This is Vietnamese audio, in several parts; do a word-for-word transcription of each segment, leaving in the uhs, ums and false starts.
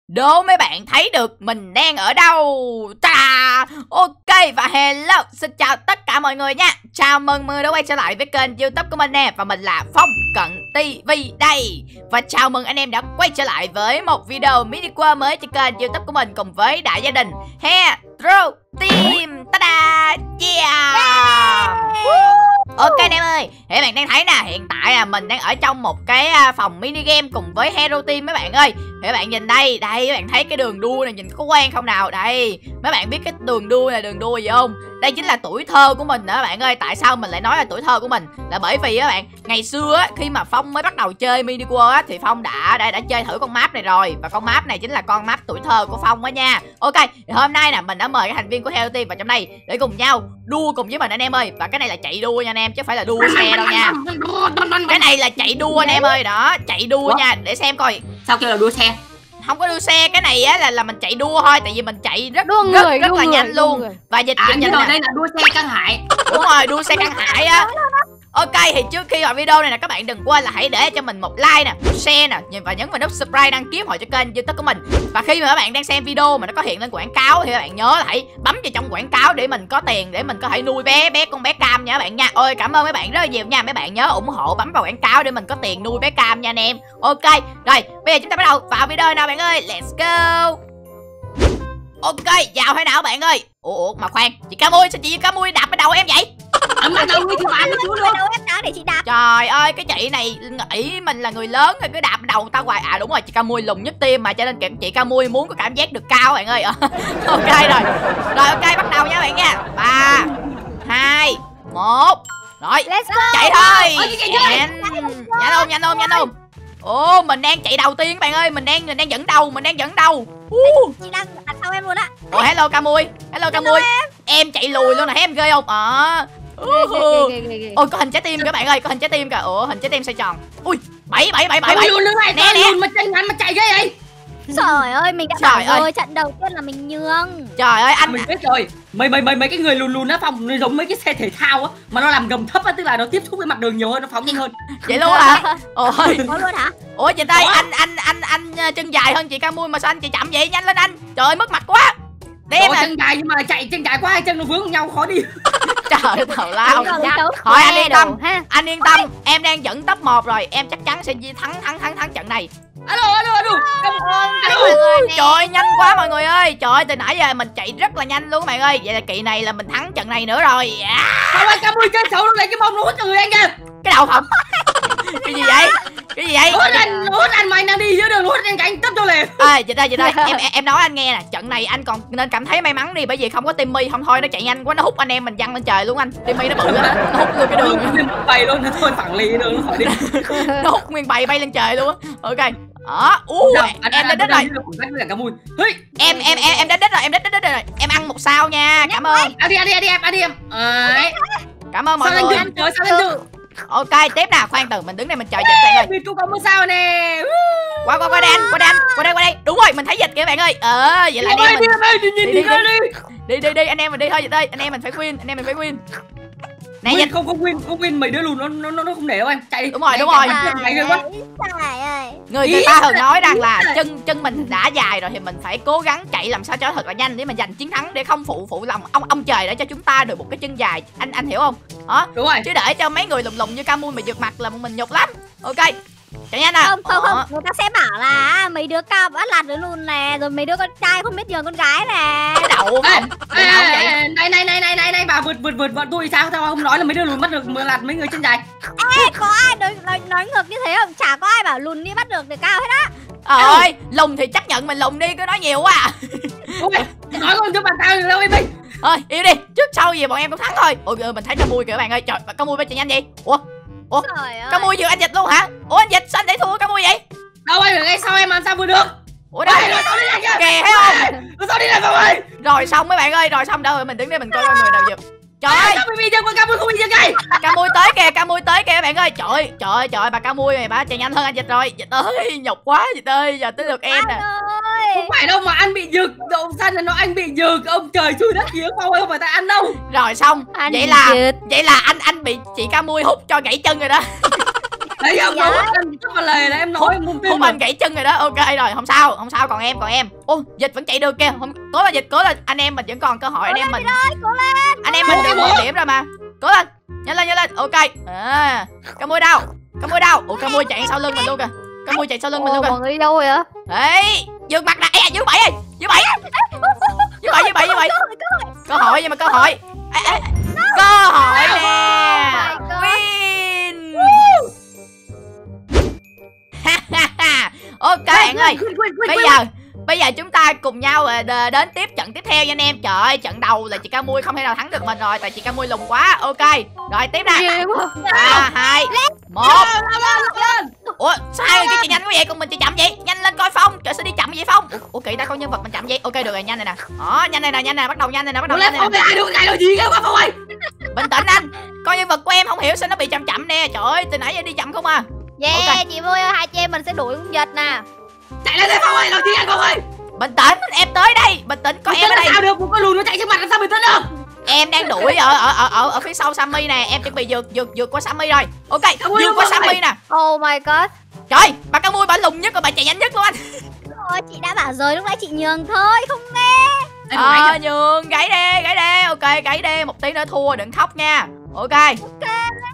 Đố mấy bạn thấy được mình đang ở đâu? Ta ok và hello, xin chào tất cả mọi người nha. Chào mừng mọi người đã quay trở lại với kênh YouTube của mình nè. Và mình là Phong Cận ti vi đây. Và chào mừng anh em đã quay trở lại với một video mini quơ mới trên kênh YouTube của mình cùng với đại gia đình Hero Team. Ta-da! Yeah! Ok anh em ơi, thì các bạn đang thấy nè, hiện tại là mình đang ở trong một cái phòng mini game cùng với Hero Team mấy bạn ơi. Thì các bạn nhìn đây, đây các bạn thấy cái đường đua này nhìn có quen không nào? Đây, mấy bạn biết cái đường đua là đường đua gì không? Đây chính là tuổi thơ của mình nữa các bạn ơi. Tại sao mình lại nói là tuổi thơ của mình? Là bởi vì các bạn, ngày xưa á, khi mà Phong mới bắt đầu chơi mini world á, thì Phong đã, đã đã chơi thử con map này rồi. Và con map này chính là con map tuổi thơ của Phong á nha. Ok, thì hôm nay nè, mình đã mời các thành viên của Hero Team vào trong đây để cùng nhau đua cùng với mình anh em ơi. Và cái này là chạy đua nha anh em, chứ không phải là đua xe đâu nha. Cái này là chạy đua anh em ơi, đó, chạy đua nha, để xem coi. Sao kêu là đua xe? Không có đua xe, cái này á là là mình chạy đua thôi, tại vì mình chạy rất đua rất người, rất đua là người, nhanh luôn. người. Và dịch À, dịch nhưng dịch đây là đua xe căng hại. Đúng rồi, đua xe căng hại á. Ok, thì trước khi vào video này nè, các bạn đừng quên là hãy để cho mình một like nè, một share nè, và nhấn vào nút subscribe đăng ký hội cho kênh YouTube của mình. Và khi mà các bạn đang xem video mà nó có hiện lên quảng cáo thì các bạn nhớ là hãy bấm vào trong quảng cáo để mình có tiền, để mình có thể nuôi bé bé con bé Cam nha các bạn nha. Ôi cảm ơn mấy bạn rất là nhiều nha. Mấy bạn nhớ ủng hộ bấm vào quảng cáo để mình có tiền nuôi bé Cam nha anh em. Ok, rồi bây giờ chúng ta bắt đầu vào video nào bạn ơi. Let's go. Ok, vào thế nào bạn ơi. Ủa, ủa mà khoan, chị Cam ơi, sao chị Cam ơi đạp cái đầu em vậy? Ở mặt đầu ngươi thì bạn nó xuống luôn. Đâu em đá để chị đạp. Trời ơi, cái chị này nghĩ mình là người lớn rồi cứ đạp đầu tao hoài. À đúng rồi, chị Cam Mui lùn nhất tim mà, cho nên chị Cam Mui muốn có cảm giác được cao bạn ơi. Ok rồi. Rồi ok, bắt đầu nha bạn nha. Ba hai một. Rồi, Let's go. chạy thôi. Ôi, chạy, chạy, Nhanh. Nhanh không, nhanh không, nhanh không. Ồ, mình đang chạy đầu tiên các bạn ơi, mình đang mình đang dẫn đầu, mình đang dẫn đầu. Uh. Chị đang đặt sau em luôn á. Ồ, hello Cam Mui. Hello Cam Mui. Em chạy lùi luôn nè, thấy em ghê không? À. Ôi có hình trái tim các bạn ơi, có hình trái tim kìa. Ủa hình trái tim xoay tròn. Ui bảy bảy bảy bảy bảy luôn nữa này, nè nè mà chân ngắn mà chạy ghê vậy. Trời ơi, mình đã Trời bảo ơi. rồi, trận đầu tiên là mình nhường. Trời ơi anh. Mình biết rồi. Mấy mấy mấy mấy cái người lùn lùn á Phong, nó giống mấy cái xe thể thao á, mà nó làm gầm thấp á, tức là nó tiếp xúc với mặt đường nhiều hơn, nó phóng nhanh hơn. Vậy luôn hả? Ôi. Có luôn hả? Ủa chị Tây, anh anh anh anh chân dài hơn chị Cam Mui mà sao anh chị chậm vậy? Nhanh lên anh. Trời ơi mất mặt quá. Để mà chân dài nhưng mà chạy chân dài quá, hai chân nó vướng nhau khó đi. Trời ơi thầu lao. Thôi anh yên tâm, anh yên tâm, em đang dẫn top một rồi, em chắc chắn sẽ thắng thắng thắng thắng trận này. Alo alo alo. Trời ơi nhanh quá mọi người ơi. Trời ơi từ nãy giờ mình chạy rất là nhanh luôn các bạn ơi. Vậy là kỳ này là mình thắng trận này nữa rồi. Không ơi, Cam Mui chơi xấu luôn, lấy cái bông nó hút cho người anh kìa. Cái đầu không? Cái gì vậy? Cái gì vậy? Hút anh, hút anh mà anh đang đi dưới đường, hút anh anh tấp cho liền. Ê dịch ơi dịch ơi, em em nói anh nghe nè, trận này anh còn nên cảm thấy may mắn đi, bởi vì không có Timmy, không thôi nó chạy nhanh quá nó hút anh em mình văng lên trời luôn anh. Timmy nó bự á, nó hút luôn cái đường. Bay luôn, nó thôi phẳng lì đường khỏi đi. Nó hút nguyên bầy bay lên trời luôn á. Ok. Đó, u em đến đích rồi. Em em em em đến đích rồi, em đến đích rồi. Em ăn một sao nha. Cảm ơn. Ăn đi ăn đi ăn đi em, ăn đi em. Đấy. Cảm ơn mọi người. Trời sao lên Ok, tiếp nào, khoan từ mình đứng đây mình chờ dịch bạn ơi. Vì có một sao nè. Qua qua qua đây anh, qua đây anh, qua đây qua đây. Đúng rồi, mình thấy dịch kìa bạn ơi. Ờ, vậy là anh em mình đi đi đi đi đi đi anh em mình đi thôi dịch ơi, anh em mình phải win, anh em mình phải win. Nè dịch không không win, không win mấy đứa lùn nó nó nó không để đâu anh, chạy đi. Đúng rồi, đúng rồi. Người người ta thường nói rằng là chân chân mình đã dài rồi thì mình phải cố gắng chạy làm sao cho thật là nhanh để mình giành chiến thắng, để không phụ phụ lòng ông ông trời để cho chúng ta được một cái chân dài. Anh anh hiểu không? Hả? Đúng rồi. Chứ để cho mấy người lùng lùng như Cam Mui mà vượt mặt là mình nhục lắm. Ok. Chạy nhanh nào. Không không không, người ta sẽ bảo là mấy đứa cao bắt lạt đứa lùn nè, rồi mấy đứa con trai không biết nhường con gái nè. Cái đầu không? Cái đầu vậy. Này này này này này này bà vượt vượt vượt bọn tôi sao sao không nói là mấy đứa lùn bắt được mà lạt mấy người chân dài. Ê, có ai nói, nói, nói ngược như thế không? Chả có ai bảo lùn đi bắt được để cao hết á. Ờ ơi, lùn thì chấp nhận mình lùn đi, cứ nói nhiều quá à. Nói con cho bạn tao đâu em đi. Thôi, yêu đi, trước sau gì bọn em cũng thắng thôi. Ôi mình thấy Cam Mui kìa các bạn ơi. Trời, Cam Mui bay chạy nhanh vậy? Ủa? Ủa? Cam Mui vừa anh dịch luôn hả? Ủa anh dịch sao anh để thua Cam Mui vậy? Đâu anh ngay sau em làm sao vừa được? Ủa đâu? Kìa thấy không? Sao đi làm sao ơi? Rồi xong mấy bạn ơi, rồi xong đâu rồi mình đứng đây mình coi coi người nào giật. Trời ơi, Cam Mui bị giật mà Cam Mui không bị giật kìa. Cam Mui tới kìa, Cam Mui tới kìa các bạn ơi. Trời ơi, trời ơi, trời ơi, bà Cam Mui này bà chạy nhanh hơn anh dịch rồi. Dịch ơi, nhục quá dịch ơi, giờ tới được em nè. Không phải đâu mà anh bị giật, đâu xanh là nó anh bị giật, ông trời chui đất giếng bao ơi, không phải tại anh đâu. Rồi xong, anh vậy là giật. vậy là anh anh bị chị Cam Mui hút cho gãy chân rồi đó. Đấy ông nói em chắc là lề là em nói em không tin. Hùng Anh gãy chân rồi đó. Ok rồi, không sao, không sao, còn em, còn em. Ô, Dịch vẫn chạy được kìa. Không, cố lên Dịch, cố lên. Anh em mình vẫn còn cơ hội, anh em mình. Cố lên. Anh em mình được một điểm rồi mà. Cố lên. Nhanh lên, nhanh lên. Ok. À, Cá Mui đâu? Cá Mui đâu? Ủa Cá Mui chạy sau lưng mình luôn kìa. Cá Mui chạy sau lưng mình luôn kìa. Mọi người đâu rồi á? Đấy, dương mặt nè. Ê, dương bảy ơi. Dương bảy. Dương bảy, dương bảy, dương bảy. Cơ hội nhưng mà cơ hội. Ê, ê. Cơ hội nè. Win. Ok bạn ơi. Bây giờ Bây giờ chúng ta cùng nhau đến tiếp trận tiếp theo nha anh em. Trời ơi, trận đầu là chị Cá Mui không thể nào thắng được mình rồi, tại chị Cá Mui lùng quá. Ok, rồi tiếp nè. Ba, hai, một. Ủa, sao hai người kia chị nhanh quá vậy, còn mình chị chậm vậy? Nhanh lên coi Phong, trời sao đi chậm vậy Phong? Ủa, ủa kỳ ta, con nhân vật mình chậm vậy? Ok được rồi, nhanh này nè. Đó, nhanh này nè, nhanh nè, bắt đầu nhanh này nè, bắt đầu nhanh này nè. Ai được cái rồi gì quá Phong ơi. Bình tĩnh anh, con nhân vật của em không hiểu sao nó bị chậm chậm nè. Trời ơi, từ nãy giờ đi chậm không à. Yeah, okay. Chị Mui ơi, hai chị em mình sẽ đuổi con Dịch nè. Chạy lên đây Phong ơi, đầu tiên anh Phong ơi. Bình tĩnh, em tới đây, bình tĩnh, có em ở đây. Sao được, một con lùn nó chạy trước mặt làm sao bình tĩnh được? Em đang đuổi ở ở ở ở, ở phía sau Sammy nè, em chuẩn bị vượt vượt vượt qua Sammy rồi. Ok, vượt qua Sammy nè. Oh my god. Trời, bà Cá Mui bà lùng nhất rồi, bà chạy nhanh nhất luôn anh. Ôi, chị đã bảo rồi, lúc nãy chị nhường thôi, không nghe. Ờ, à, nhường, gãy đi, gãy đi. Ok, gãy đi, một tí nữa thua, đừng khóc nha. Ok. Ok.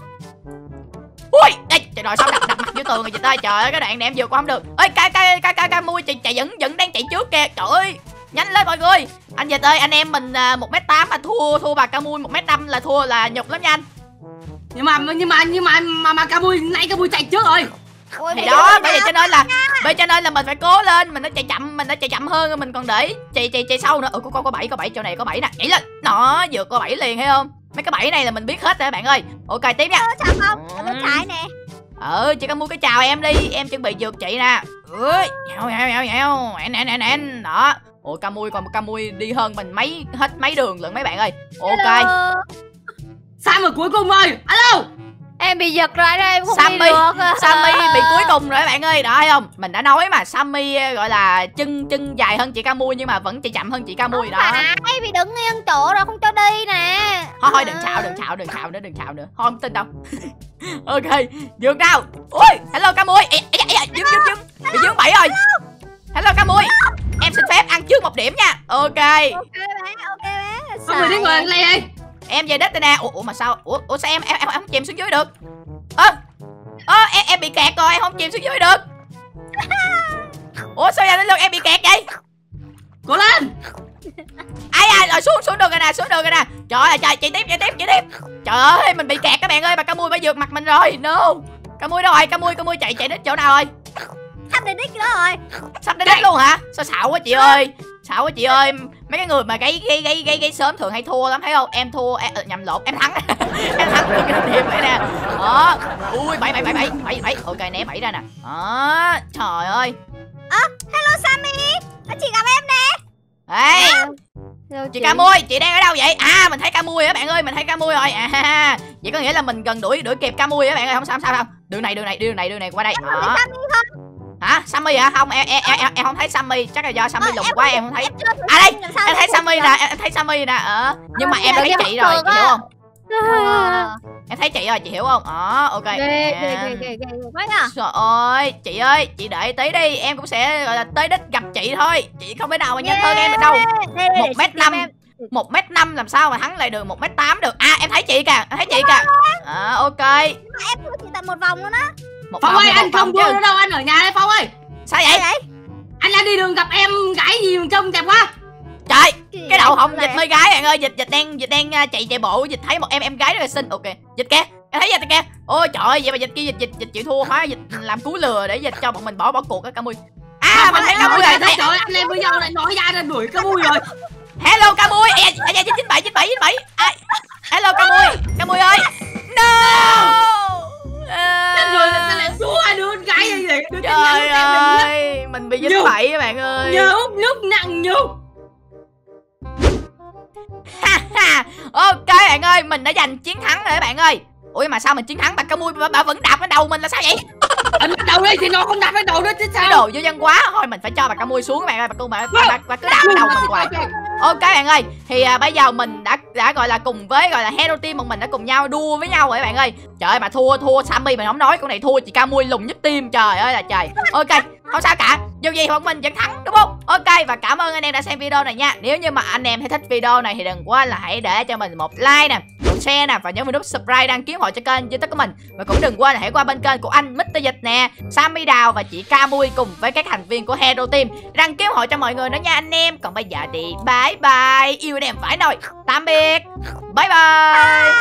Ui, đây, trời ơi, sao đập đập mặt dưới tường rồi Dịch ơi. Trời ơi, cái đoạn này em vượt qua không được. Ơi, ca ca ca ca Cá Mui chạy chạy vẫn vẫn đang chạy trước kìa. Trời ơi, nhanh lên mọi người. Anh Dịch ơi, anh em mình một mét tám mà thua thua bà Cá Mui một mét năm là thua là nhục lắm nha anh. Nhưng mà nhưng mà nhưng mà mà mà Cá Mui nãy Cá Mui chạy trước rồi. Ôi, thì đó, bây giờ cho nên là bây cho nên là mình phải cố lên, mình nó chạy chậm, mình nó chạy chậm hơn, mình còn để chạy chạy chạy sau nữa. Ừ, có có có bảy, có bảy chỗ này có bảy nè. Nhảy lên. Nó vượt qua bảy liền thấy không? Mấy cái bảy này là mình biết hết rồi các bạn ơi. Ok tiếp nha. Chào không? Ở bên trái nè. Ừ, chị có mua cái chào em đi, em chuẩn bị vượt chị nè. Ui, nhào nhào nhào nhào. Nè nè nè nè. Đó. Ôi Cá Mui, còn Cá Mui đi hơn mình mấy hết mấy đường lận mấy bạn ơi. Ok. Hello. Sam ở cuối cùng rồi. Alo. Em bị giật rồi đây, em không Sammy, đi được. Sammy bị cuối cùng rồi các bạn ơi. Đó thấy không? Mình đã nói mà, Sammy gọi là chân chân dài hơn chị Cá Mui nhưng mà vẫn chạy chậm hơn chị Cá Mui đó. Phải, bị đứng yên chỗ rồi không cho đi nè. Thôi thôi đừng xạo, đừng xạo, đừng xạo nữa, đừng xạo nữa. Thôi không tin đâu. Ok, vượt đâu. Ui, hello Cá Mui. Ê, ê, ê, ê, dướng dướng dướng. Bị dướng bảy rồi. Hello Cá Mui. Em xin phép ăn trước một điểm nha. Ok. Ok bé, ok bé. Có người đến người này ơi. Em về đất đây nè. Ủa, ủa mà sao? Ủa, ủa sao em em em không chìm xuống dưới được? Ơ, ơ em em bị kẹt rồi, em không chìm xuống dưới được. Ủa sao giờ đến lượt em bị kẹt vậy? Cố lên. Ai ai rồi xuống xuống được rồi nè, xuống được rồi nè. Trời ơi trời, chạy tiếp, chạy tiếp, chạy tiếp. Trời ơi mình bị kẹt các bạn ơi, bà Cá Mui phải vượt mặt mình rồi. No. Cá Mui đâu rồi? Cá Mui, Cá Mui chạy chạy đến chỗ nào rồi? Sắp đến đích đó rồi. Sắp đến đích luôn hả? Sao xạo quá chị ơi. Xạo quá chị ơi. Mấy cái người mà gây gây gây gây gây sớm thường hay thua lắm thấy không? Em thua em, nhầm lộn, em thắng. Em thắng được cái điểm này nè. Đó. Ui bảy bảy bảy bảy bảy bảy. Ok né bảy ra nè. Đó. Trời ơi. Ơ, à, hello Sammy. Chị gặp em nè. Ê. Hello, chị Cá Mui, chị đang ở đâu vậy? À mình thấy Cá Mui rồi bạn ơi, mình thấy Cá Mui rồi. À vậy có nghĩa là mình gần đuổi đuổi kịp Cá Mui á bạn ơi, không sao không sao không. Đường này đường này đường này đường này qua đây. Đó. Hả? Sammy hả? Không em em em em không thấy Sammy, chắc là do Sammy lùng quá em không thấy. À đây, em thấy Sammy nè, em thấy Sammy nè. Ờ, nhưng mà em thấy chị rồi, chị hiểu không? Em thấy chị rồi, chị hiểu không? Đó, ok. Trời ơi, chị ơi, chị đợi tí đi, em cũng sẽ gọi là tới đích gặp chị thôi. Chị không thể nào mà nhanh hơn em được đâu. Một mét năm, một mét năm làm sao mà thắng lại được một mét tám được? À em thấy chị kìa, em thấy chị kìa. À ok. Em thua chị tận một vòng luôn á. Phong ơi, anh không thua nữa đâu, anh ở nhà đây Phong ơi. Sao vậy? Anh đang đi đường gặp em gái gì trông đẹp quá. Trời, cái đầu họng Dịch mới gái bạn ơi, Dịch Dịch đang Dịch đang chạy chạy bộ, Dịch thấy một em em gái rất là xinh. Ok, Dịch kìa, em thấy Dịch kìa. Ôi trời ơi, vậy mà Dịch kia Dịch Dịch Dịch chịu thua hóa Dịch làm cú lừa để Dịch cho bọn mình bỏ bỏ cuộc á Cá Mui. À mình thấy Cá Mui rồi. Trời ơi, anh em bây giờ lại nói ra là đuổi Cá Mui rồi. Hello Cá Mui. À dạ chín bảy chín bảy chín bảy. Hello Cá Mui. Cá Mui ơi. No. Chết rồi là sao lại thua hai đứa con gái như vậy? Trời ơi, mình bị dính bẫy các bạn ơi. Nhớ nước nặng nhục. Ok bạn ơi, mình đã giành chiến thắng rồi các bạn ơi. Ủa mà sao mình chiến thắng? Bà Cá Mui bà, bà vẫn đạp lên đầu mình là sao vậy? Anh bắt đầu đi thì nó không đạp lên đầu đó chứ sao? Cái đồ vô dân quá. Thôi mình phải cho bà Cá Mui xuống các bạn ơi. Bà Cá bà, bà, bà, bà cứ đạp lên đầu mình hoài. Ok bạn ơi, thì à, bây giờ mình đã đã gọi là cùng với gọi là Hero Team bọn mình đã cùng nhau đua với nhau rồi bạn ơi. Trời ơi mà thua thua Sammy mình không nói, con này thua chị Camui lùng nhất team, trời ơi là trời. Ok, không sao cả, dù gì bọn mình vẫn thắng đúng không? Ok, và cảm ơn anh em đã xem video này nha. Nếu như mà anh em thấy thích video này thì đừng quên là hãy để cho mình một like nè, một share nè, và nhớ vào nút subscribe đăng ký hội cho kênh YouTube của mình. Và cũng đừng quên là hãy qua bên kênh của anh mít tơ Dịch nè, Sammy Đào và chị Camui cùng với các thành viên của Hero Team đăng ký hội cho mọi người nữa nha anh em. Còn bây giờ thì bye bye, yêu anh em phải nồi, tạm biệt, bye bye.